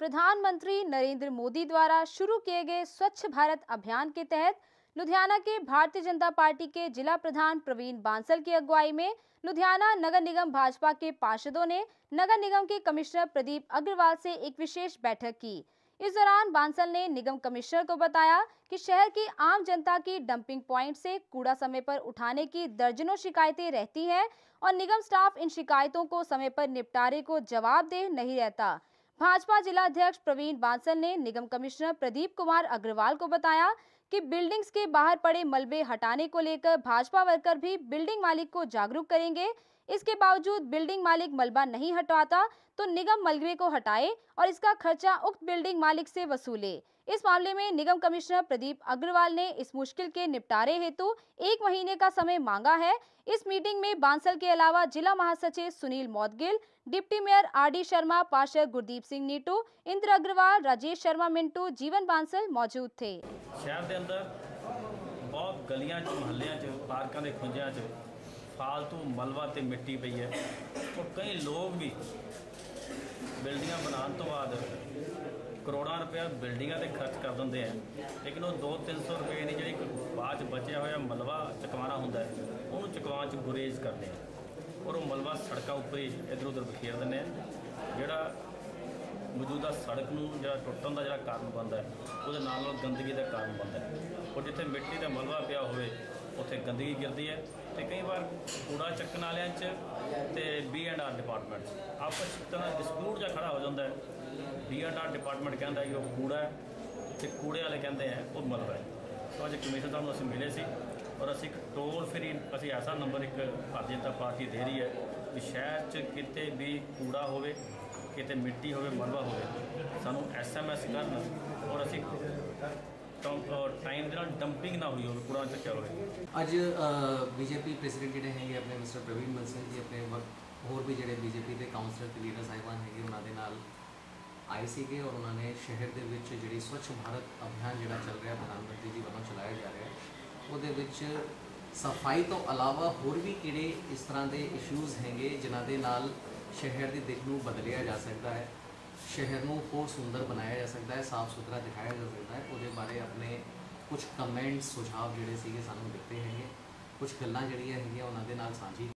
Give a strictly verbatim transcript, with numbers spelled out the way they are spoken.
प्रधानमंत्री नरेंद्र मोदी द्वारा शुरू किए गए स्वच्छ भारत अभियान के तहत लुधियाना के भारतीय जनता पार्टी के जिला प्रधान प्रवीण बांसल की अगुवाई में लुधियाना नगर निगम भाजपा के पार्षदों ने नगर निगम के कमिश्नर प्रदीप अग्रवाल से एक विशेष बैठक की। इस दौरान बांसल ने निगम कमिश्नर को बताया कि शहर की आम जनता की डंपिंग पॉइंट से कूड़ा समय पर उठाने की दर्जनों शिकायतें रहती हैं और निगम स्टाफ इन शिकायतों को समय पर निपटारे को जवाबदेह नहीं रहता। भाजपा जिला अध्यक्ष प्रवीण बांसल ने निगम कमिश्नर प्रदीप कुमार अग्रवाल को बताया कि बिल्डिंग्स के बाहर पड़े मलबे हटाने को लेकर भाजपा वर्कर भी बिल्डिंग मालिक को जागरूक करेंगे। इसके बावजूद बिल्डिंग मालिक मलबा नहीं हटाता तो निगम मलबे को हटाए और इसका खर्चा उक्त बिल्डिंग मालिक से वसूले। इस मामले में निगम कमिश्नर प्रदीप अग्रवाल ने इस मुश्किल के निपटारे हेतु एक महीने का समय मांगा है। इस मीटिंग में बांसल के अलावा जिला महासचिव Sunil Moudgil, deputy mayor R D Sharma, पार्षद गुरदीप सिंह नीटू, इंद्र अग्रवाल, राजेश शर्मा मिंटू, जीवन बांसल मौजूद थे। शहर के अंदर बहुत गलियां च महल्लियां च पार्कों के खुंजियां च फालतू मलबा ते मिट्टी पई है। तो कई लोग भी बिल्डिंगां बनाने तो बाद करोड़ों रुपया बिल्डिंगां ते खर्च कर देंगे हैं, लेकिन वो दो तीन सौ रुपये की जी बाद बचा हुआ मलबा चकवाना होंगे उन्होंने चकवान च गुरेज करते हैं और वो मलबा सड़कों उपर ही इधर उधर बखेर दें, जोड़ा मौजूदा सड़क में जो टुटन का जो कारण बनता है वो नाल गंदगी का कारण बनता है। और जिथे मिट्टी का मलबा पिया हो उत्थे गंदगी गिरती है। तो कई बार कूड़ा चक्कन वाले ते बी एंड आर डिपार्टमेंट आपस में डिस्प्यूट जहाँ खड़ा हो जाता है। बी एंड आर डिपार्टमेंट कहता है कि वो कूड़ा है तो कूड़े वाले कहते हैं वो मलबा है। तो अज कमिश्नर साहब असीं मिले सी और असीं एक टोल फ्री असीं ऐसा नंबर एक भारतीय जनता पार्टी दे रही है कि शहर च किते भी कूड़ा होवे, किते मिट्टी होवे, मलबा होवे, सानू एस एम एस करन और असीं टाइम के डंपिंग ना हुई हो कूड़ा चक्या हो। अज बीजेपी प्रेसिडेंट जोड़े हैं अपने मिस्टर प्रवीण बांसल जी अपने वक्त होर भी जोड़े बीजेपी के काउंसलर के लीडर साहिबान है उन्होंने आए थे और उन्होंने शहर के जी स्वच्छ भारत अभियान जोड़ा चल रहा प्रधानमंत्री जी वालों चलाया जा रहा है वो सफाई तो अलावा होर भी किड़े इस तरह के इशूज़ हैंगे जिन्हों के नाल शहर की दिख को बदलिया जा सकता है, शहर को होर सुंदर बनाया जा सकता है, साफ सुथरा दिखाया जा सकता है। वो बारे अपने कुछ कमेंट्स सुझाव जोड़े सी सानू दिते हैं, कुछ गल्लां जड़ियां हैं उन्होंने नाल साझी